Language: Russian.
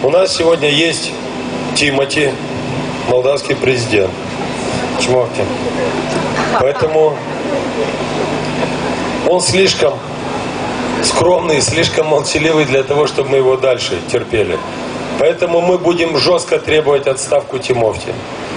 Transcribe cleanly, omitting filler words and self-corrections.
У нас сегодня есть Тимоти, молдавский президент. Чмокти. Поэтому он слишком скромный, слишком молчаливый для того, чтобы мы его дальше терпели. Поэтому мы будем жестко требовать отставку Тимофти.